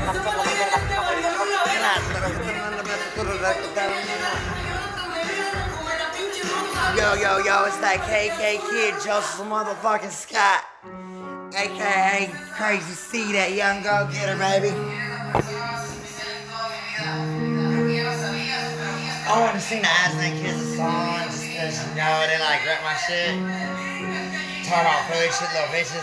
Yo, it's that KK kid, Joseph motherfucking Scott. AKA Crazy C, that young go-getter, baby. I want to sing the aztlann12 song just because, you know, they like rap my shit. Talk about food shit, little bitches.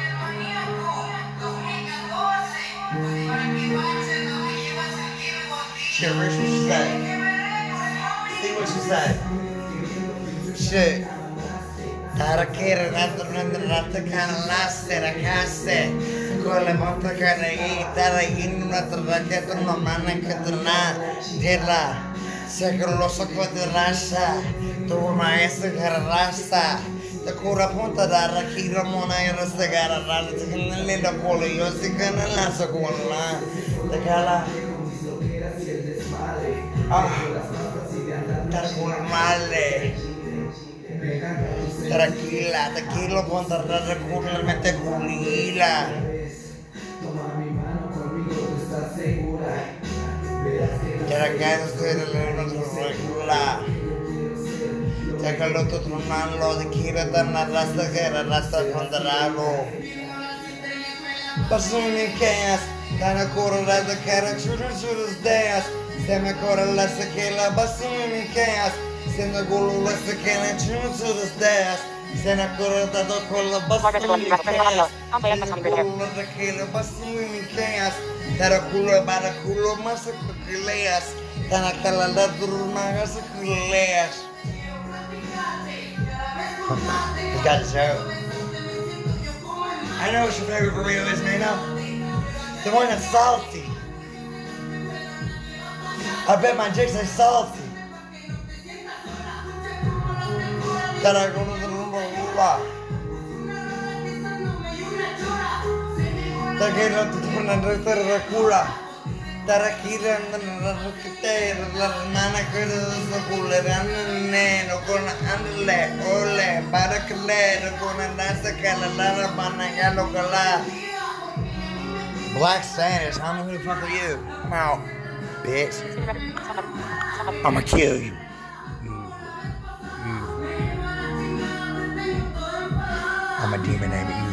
Shit, Rich, what you say? See what you say? Shit. Tarakira, rata canalaste, rakaste. Con le monte carreghi, in una tragedia, una mano che torna. Terra, se che lo so che ti lascia. Tu maestro che rasta. The cura punta da rakira mona e rasta gara rata. Te che ne la polo, io si che ne la so con la. Te cala. Tarcul male. Tranquila, tranquilo, ponte regularmente culila. Que la casa estoy de la regula. Ya que lo tronando, de quiere dar la rasta que la rasta ponderado. Paso mi queas, tan a correr de cara churros deas. Se me corre la sequela, paso mi queas. Se ne gulu la sequela churros deas. Se ne corre dato con la basta mi queas. Se ne gulu la sequela, paso mi queas. Tara culo para culo más que leas. Tan a calada durmagas que leas. You got the show. I know what your favorite burrito is, man. The one that's salty. I bet my chicks are salty. Gotta go to the room. Taquero, te ponen a recula. Tarakira, la hermana que es culera, neno, con andle, ole, para que le, con andarse que la lara, banagalo, cala. Black Spanish, I don't know who the fuck are you? I'm out, bitch. I'ma kill you. I'm a demon named